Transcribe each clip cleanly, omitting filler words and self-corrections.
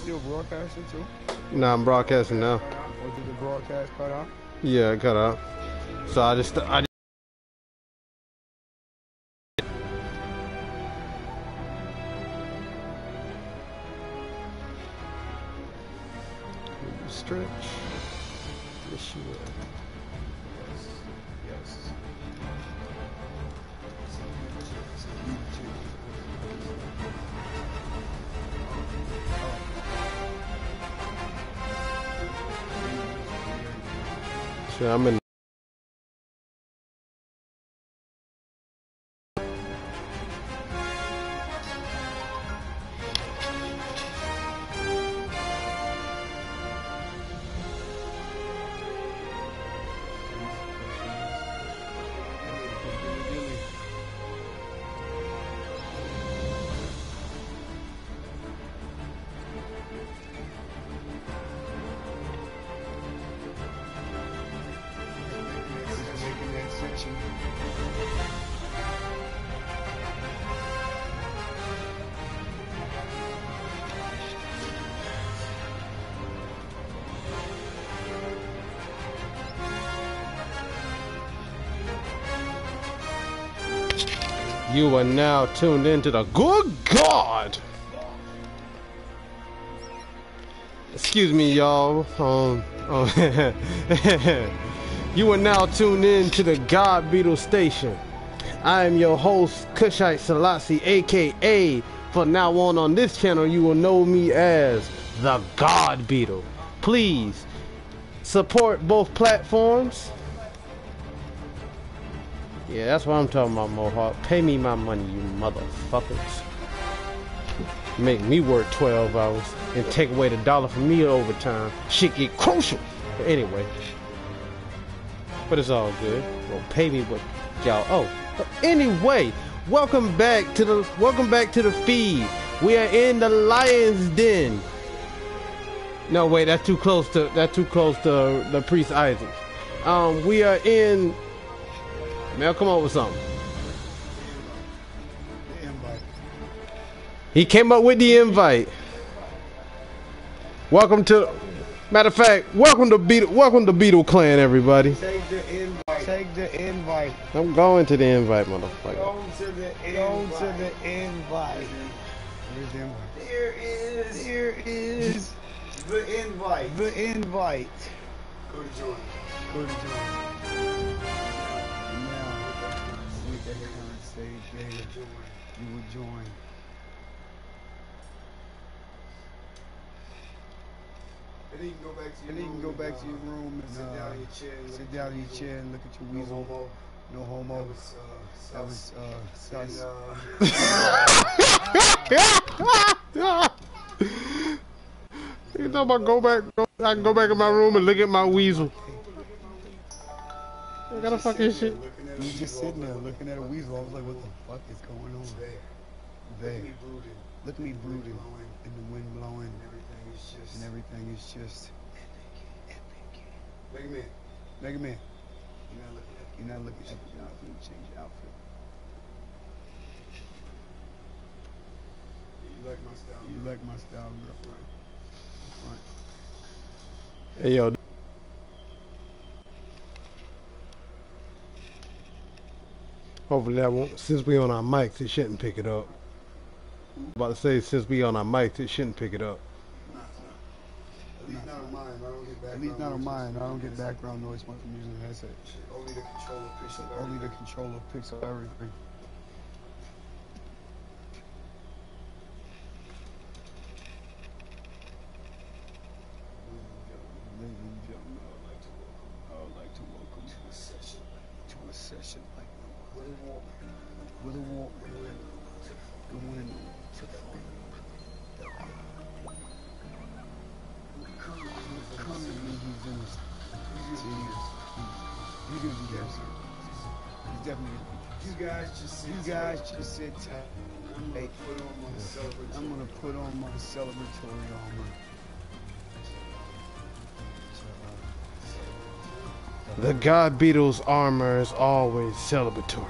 still broadcasting too? Nah, I'm broadcasting now. Or did the broadcast cut out? Yeah, it cut out. So I just stretch. Yes, you will. Yes. Sure, I'm in. You are now tuned into the good God. Excuse me, y'all. You are now tuned in to the God Beetle Station. I am your host, Kushite Selassie, aka, from now on this channel, you will know me as the God Beetle. Please support both platforms. Yeah, that's what I'm talking about, Mohawk. Pay me my money, you motherfuckers. Make me work 12 hours and take away the dollar from me overtime. Shit get crucial. But anyway. But it's all good. Well, pay me what y'all owe. But anyway, welcome back to the feed. We are in the Lion's Den. No, wait, that's too close to the Priest Isaac. We are in. Man, come up with something. The invite. He came up with the invite. Welcome to, matter of fact, welcome to Beetle Clan, everybody. Take the invite. Take the invite. I'm going to the invite, motherfucker. Go to the invite. Where's the invite? There is. The invite. The invite. Go to join. Go to join. You will join. And then you can go back to your room and sit down in your chair and look at your weasel. No homo. That was sus. You know about I can go back in my room and look at my weasel. I gotta fucking shit. You just sitting there looking at a weasel. I was like, what the fuck is going on? There. Look at me brooding. And the wind blowing. And everything is just. Mega Man. You're not looking at the outfit. You change your outfit. You like my style, girl. Right. Hey yo. Hopefully that won't, since we on our mics, it shouldn't pick it up. I'm about to say, since we on our mics, it shouldn't pick it up. At least not on mine. At least not on mine. I don't get background noise when I'm using the headset. Only the controller picks up everything. Ladies and gentlemen, I would like to welcome to a session like no other. With a walk. Going to the come and he's in his he's gonna be there. He's definitely gonna be. You guys just sit tight. I'm gonna put on my celebratory armor. The God Beetle's armor is always celebratory.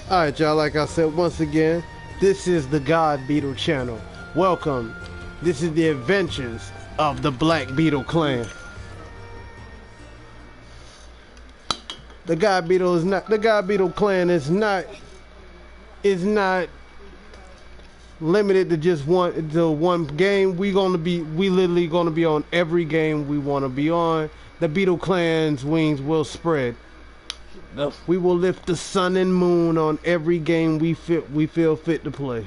Alright, y'all, like I said, once again, this is the God Beetle channel. Welcome. This is the adventures of the Black Beetle clan. The God Beetle clan is not limited to just one game. We literally gonna be on every game we wanna be on. The Beetle clan's wings will spread. We will lift the sun and moon on every game we feel fit to play.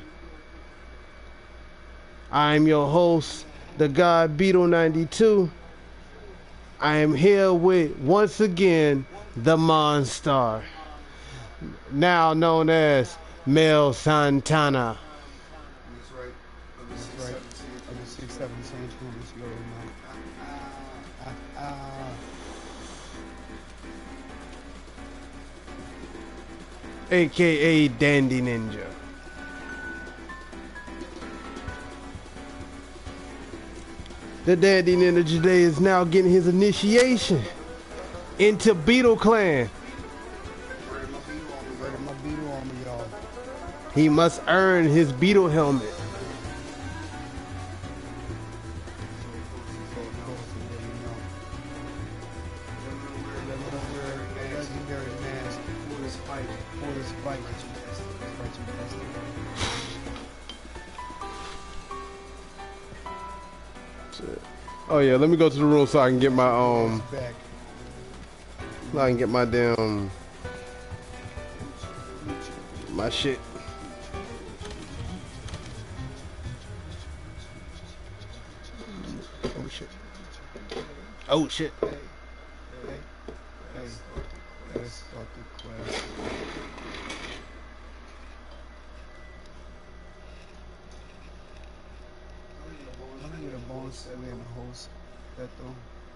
I'm your host, the God Beetle 92. I am here with, once again, the Monstar, now known as Mel Santana. That's right. Of the 6'7" Saints go AKA Dandy Ninja. The Dandy Ninja today is now getting his initiation into Beetle Clan. my Beetle armor, y'all. He must earn his Beetle helmet. Oh yeah, let me go to the room so I can get my so I can get my damn my shit. Oh shit. Oh shit. Hey. Let's start the class. I'm gonna get a bonus that way in the host. That though.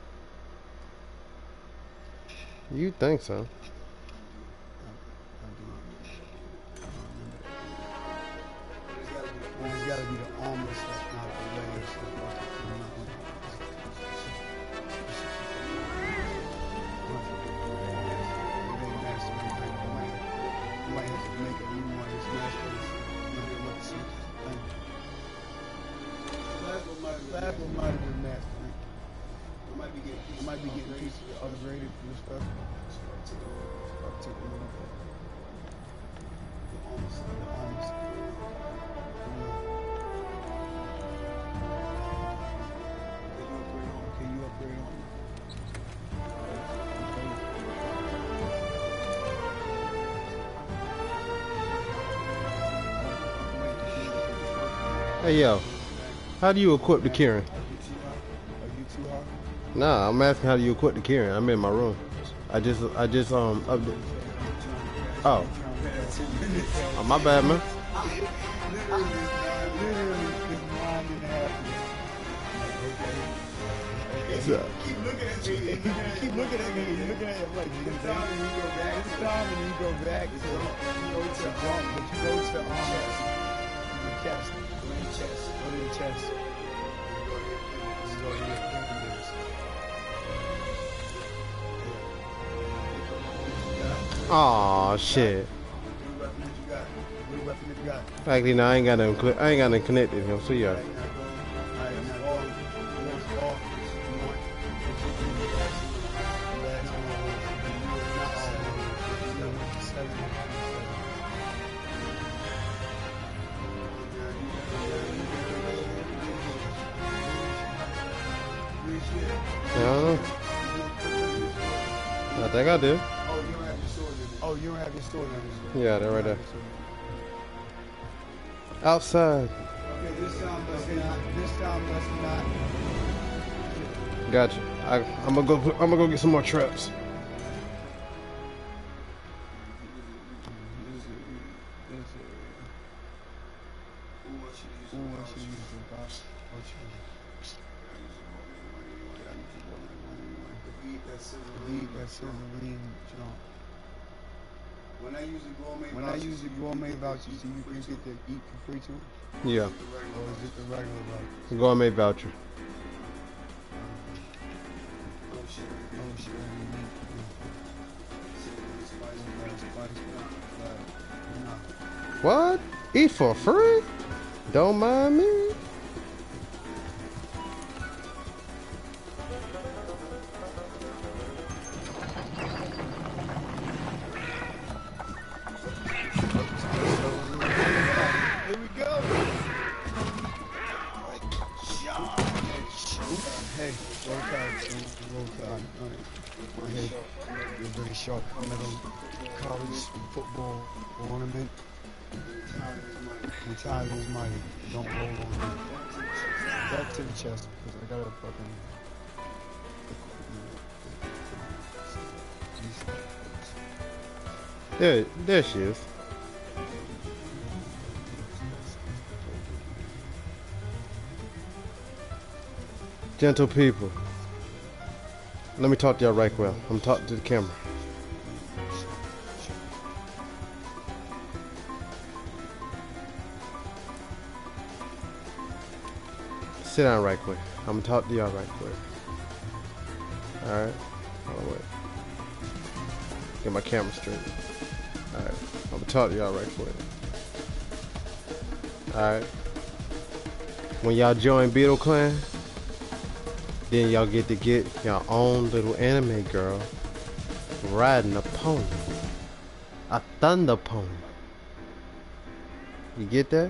You think so? It's gotta be the armor stuff, not the layer stuff. I might have to make a new one. It's masters. Last one might have been mastering. I might be getting pieces upgraded for this stuff. Start taking it up. Almost. Okay, you upgrade on me. Hey yo, how do you equip the Kieran? Are you too hard? Nah, I'm asking how do you equip the Kieran? I'm in my room. I just update. Oh, my bad, man. Keep looking at me. Keep looking at me. You're looking at it like this time and you go back. This time and you go back. But you go to the chest. Go to the chest. Go to the chest. Aw, shit. What weapon you got? Actually, no, I ain't got nothing connected to him. So yeah. I think I do. Oh, you don't have your sword in. Yeah, they're right there. Outside. Okay, this time let's not. Gotcha. I'm gonna go get some more traps. When I use the gourmet voucher, so you can get to eat for free too? Yeah. Or is it the regular voucher? Gourmet voucher. Oh shit. What? Eat for free? Don't mind me. Here we go. Hey, roll tide. Roll tide. All right. My head. You're very sharp metal college football ornament. The tide is mighty. Don't roll on me. Back to the chest because I gotta fucking. There she is. Gentle people, let me talk to y'all right quick. I'm talking to the camera. Sit down right quick. I'm gonna talk to y'all right quick. Alright. Hold on, wait. Get my camera straight. Alright. I'm gonna talk to y'all right quick. Alright. When y'all join Beetle Clan, then y'all get to get your own little anime girl riding a pony. A thunder pony. You get that?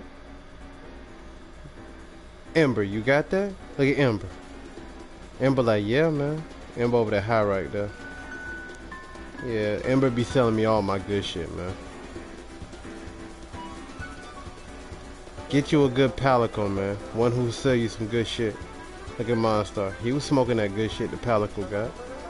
Ember, you got that? Look at Ember. Ember like, yeah, man. Ember over there high right there. Yeah, Ember be selling me all my good shit, man. Get you a good Palico, man. One who sell you some good shit. Look at Monstar. He was smoking that good shit the Palico got.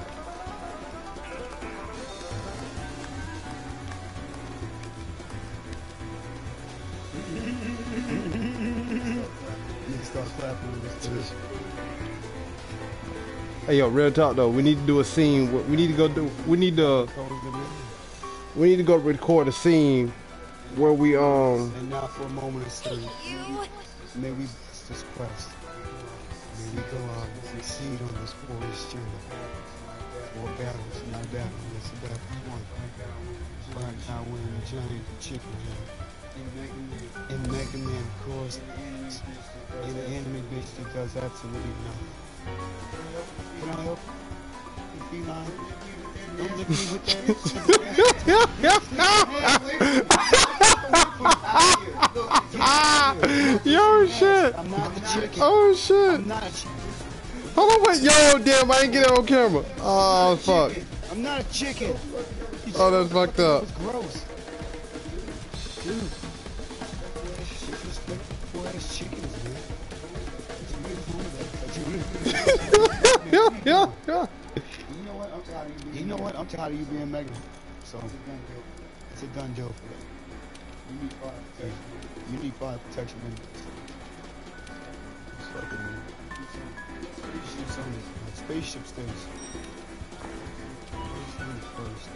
Hey yo, real talk though. We need to do a scene. We need to go do. We need to go record a scene where we And now for a moment of silence. May we bless this quest. May we go out and succeed on this glorious journey. War battles, no doubt. It's a battle one. But now we're in the giant chicken head. In Mega Man, of course, in the enemy bitch that does absolutely nothing. Can I help? You feline? Don't look me with that. Yo, shit. I'm not a chicken. Oh, shit. I'm not a chicken. Hold on, wait. Yo, damn, I didn't get it on camera. Oh, fuck. I'm not a chicken. Oh, that's fucked up. It's gross. Dude. Disrespectful ass chickens, man. Yeah. You know what? I'm tired of you being Mega. So, it's a done deal for that. You need fire protection anyway. Spaceship stays. First.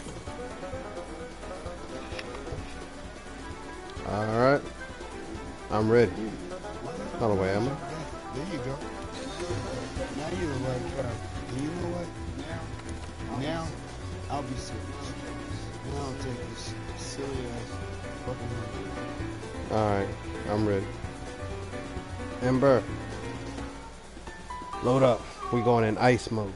Alright. I'm ready. Hold on, wait, am I? There you go. Now you're the right track. And you know what? Now, I'll be serious. Now I'll take this silly ass fucking run. Alright, I'm ready. Ember. Load up. We going in ice mode.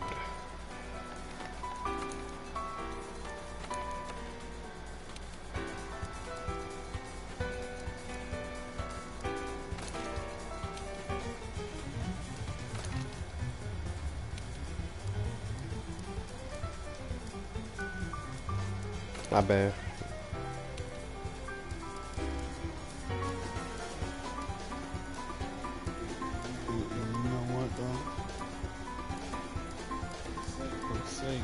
My bad. You know what, though? For sake.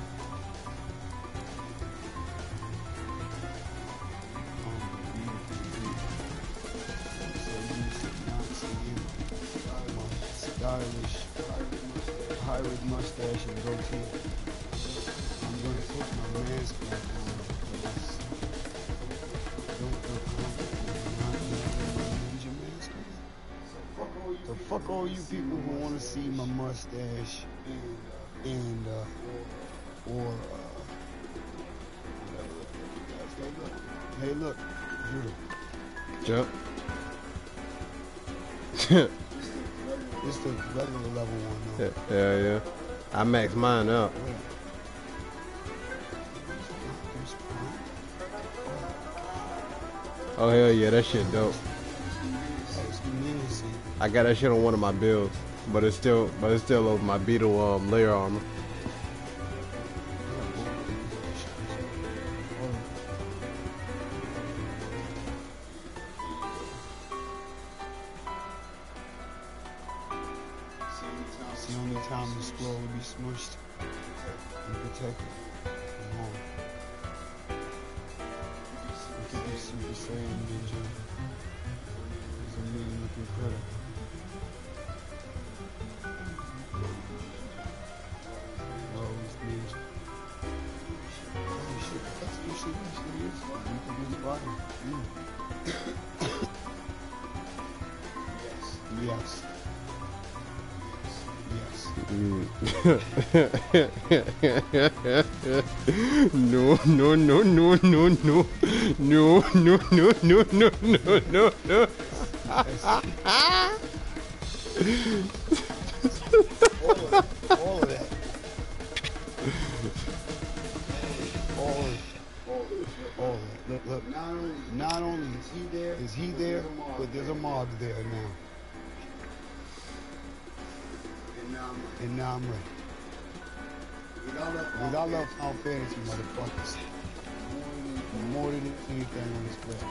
Stylish pirate mustache and goatee. I'm gonna put my mask back on because I don't feel comfortable not having my ninja mask on. So fuck all you people who want to see my mustache and or whatever you guys go look. Hey look, Jump. It's the regular level one though. Yeah. I maxed mine out. Oh hell yeah, that shit dope. I got that shit on one of my builds, but it's still over my beetle layer armor. It's the only time the scroll will be smushed and protected. Come on. Look at this Super Saiyan Ninja. It's a mean looking critter. Rose Ninja. Oh shit, that's what shit is. You can do the body. Yes. No. All of that. Look. Not only is he there, but there's a Mog there now. And now I'm ready. Because I love Final Fantasy, motherfuckers. More than anything on this planet.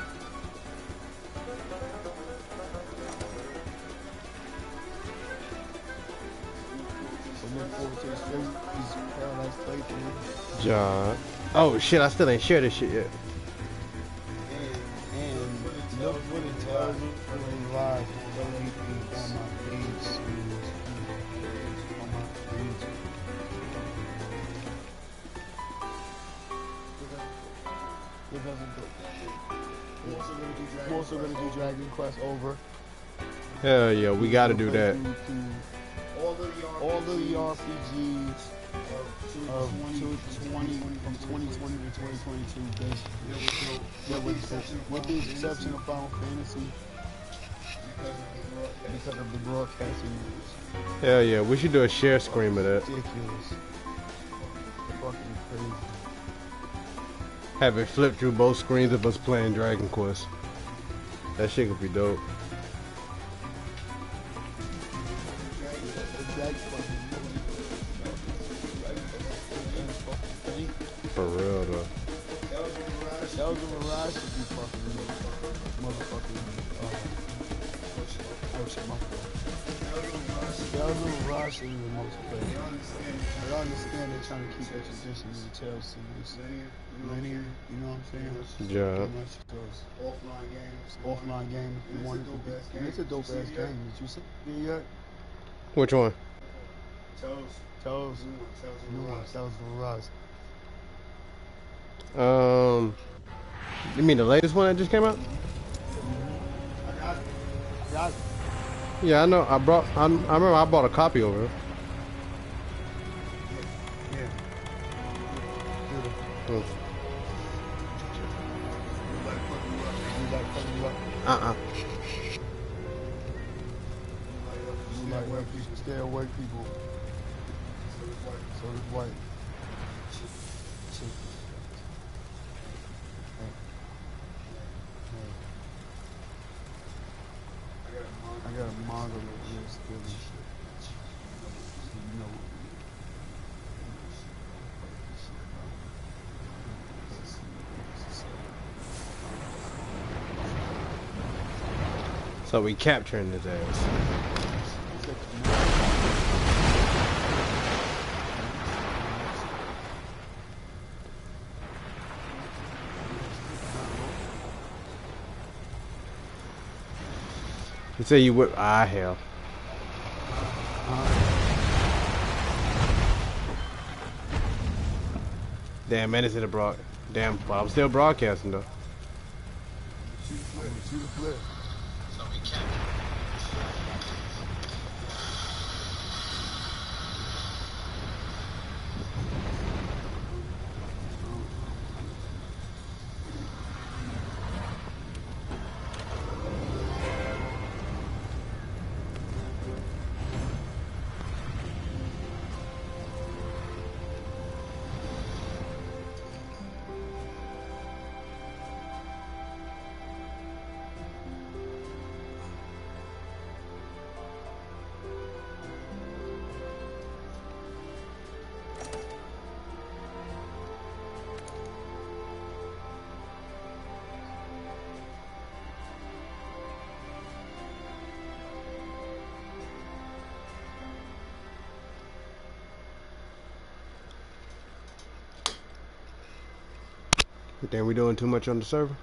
So look forward to this Paradise playthrough. John. Oh shit, I still ain't shared this shit yet. And look for the tells you live on my page. We're also gonna do Dragon Quest over. Hell yeah, we gotta do that. All of the RPGs of 2020 from 2020 to 2022, basically. With the exception of Final Fantasy, because of the broadcasting rules. Hell yeah, we should do a share screen of that. Ridiculous. Fucking crazy. Have it flip through both screens of us playing Dragon Quest. That shit could be dope. For real though. Tales of Arise should be fucking motherfucking Tales of Arise should be the most played. I understand they're trying to keep that tradition of the Tales series linear, you know what I'm saying? Yeah. Offline game if you want it to be. And it's a dope ass game. Did you see it yet? Which one? Tales of Arise. You mean the latest one that just came out? I got it. Yeah, I know. I remember I bought a copy over it. Yeah. Oh. You like white people, stay away people. So it's white. I got a manga with real still and shit. So you know. So we capturing his ass. You say you whip? Ah, hell. Damn, man, it's in the broad. Damn, but I'm still broadcasting though. Shoot the flip. You think we doing too much on the server?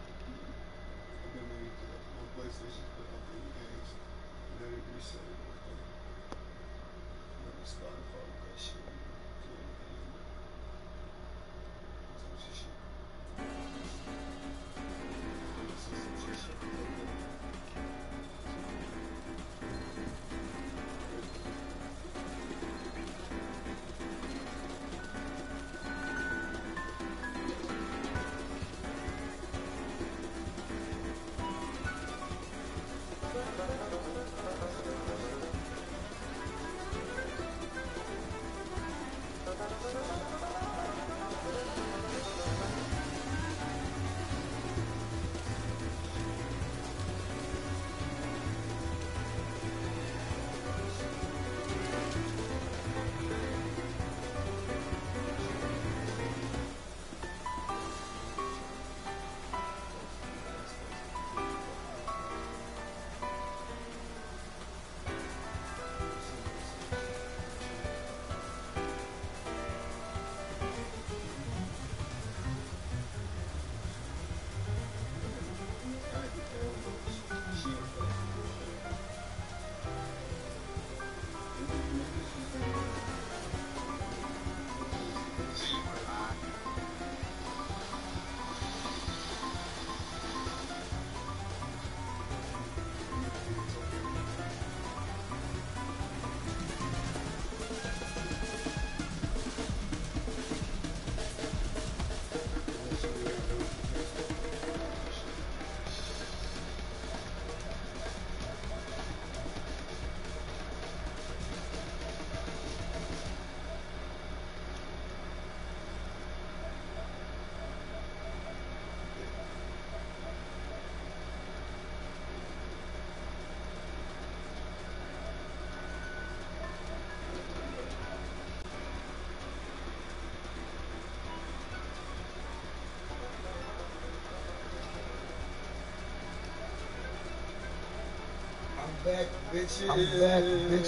Back, bitches. I'm back,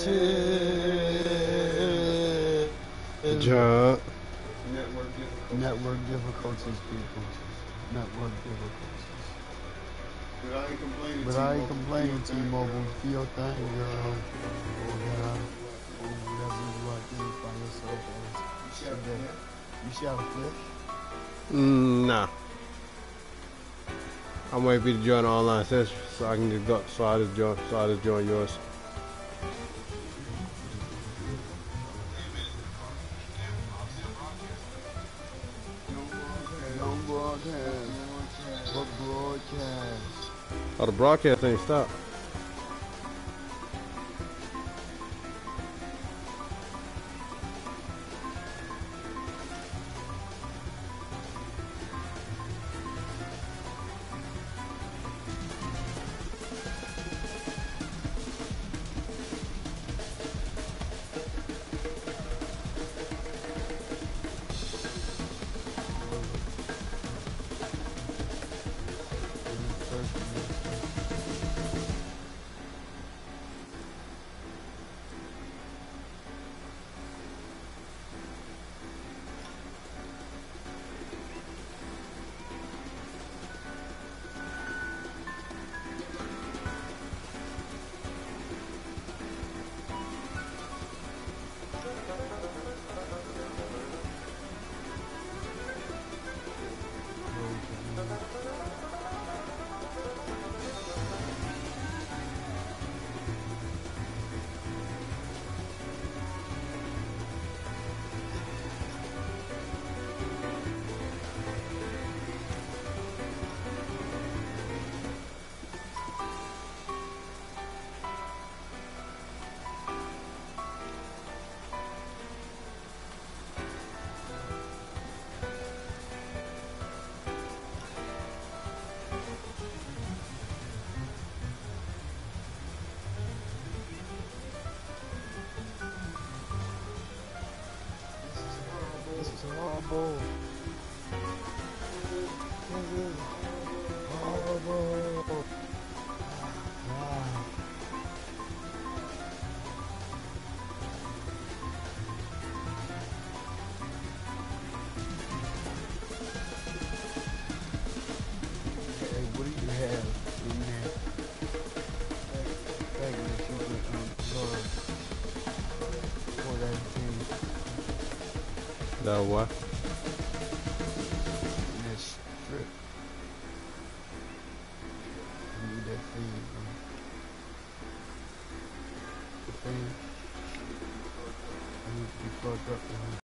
bitches. Good job. Network difficulties, people. Network difficulties. But I ain't complaining, T-Mobile. Do your thing, girl. Oh, God. Whatever you like to find yourself as. You shot a fish? Nah. I'm waiting for you to join the online session so I can just go. So I just join yours. Don't broadcast. But broadcast. Oh, the broadcast ain't stopped. Horrible. This is horrible. that why. This trip. I need that thing, bro. The thing. I need to be plugged up, man.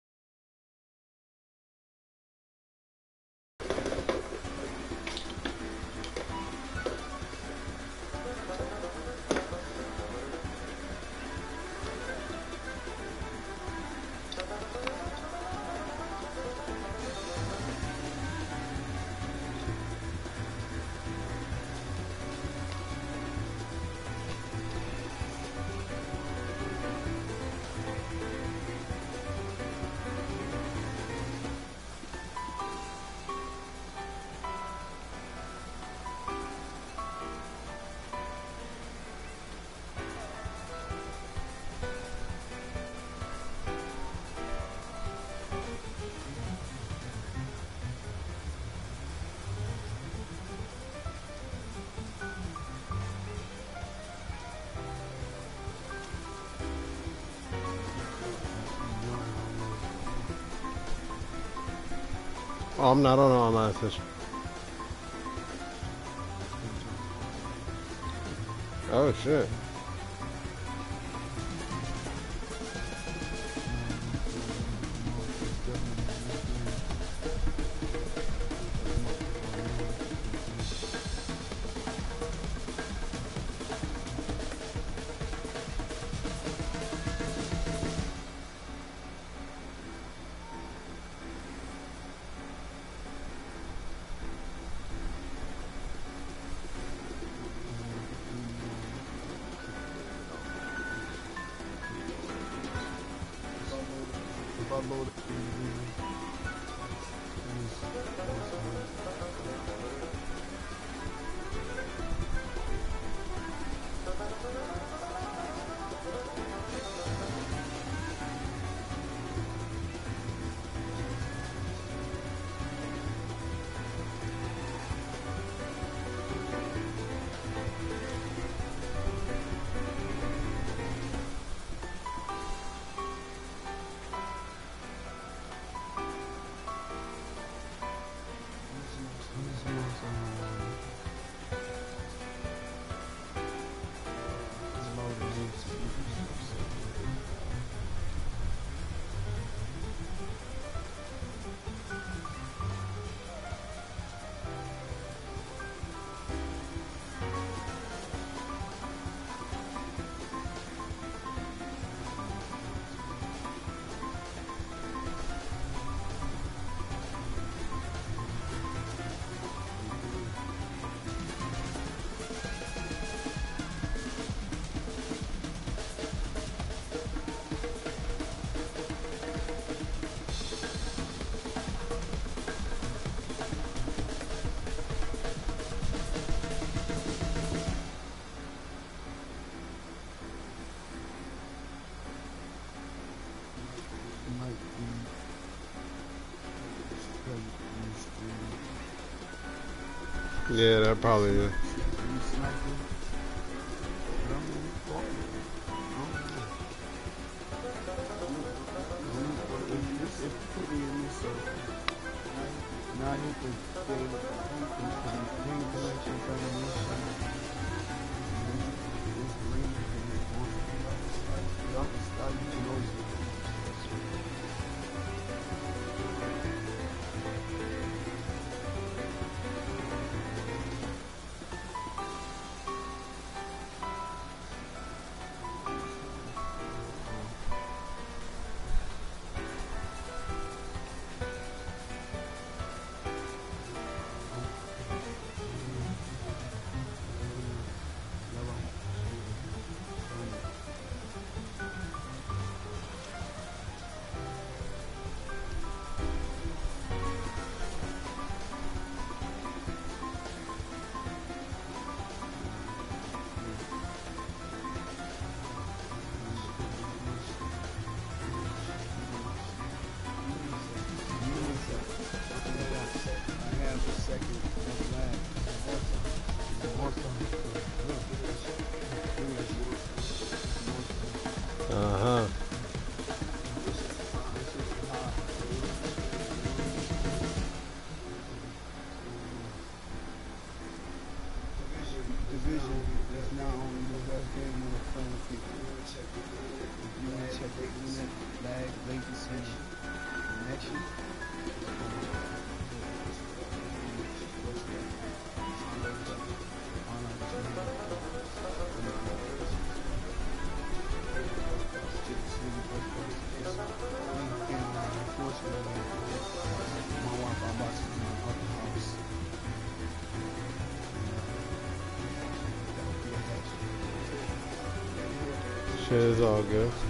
Oh, I'm not on online session. Oh shit. Yeah, that probably is. not only the best game on the phone people. You want to check the unit, lag, latency, connection. Shit is all good.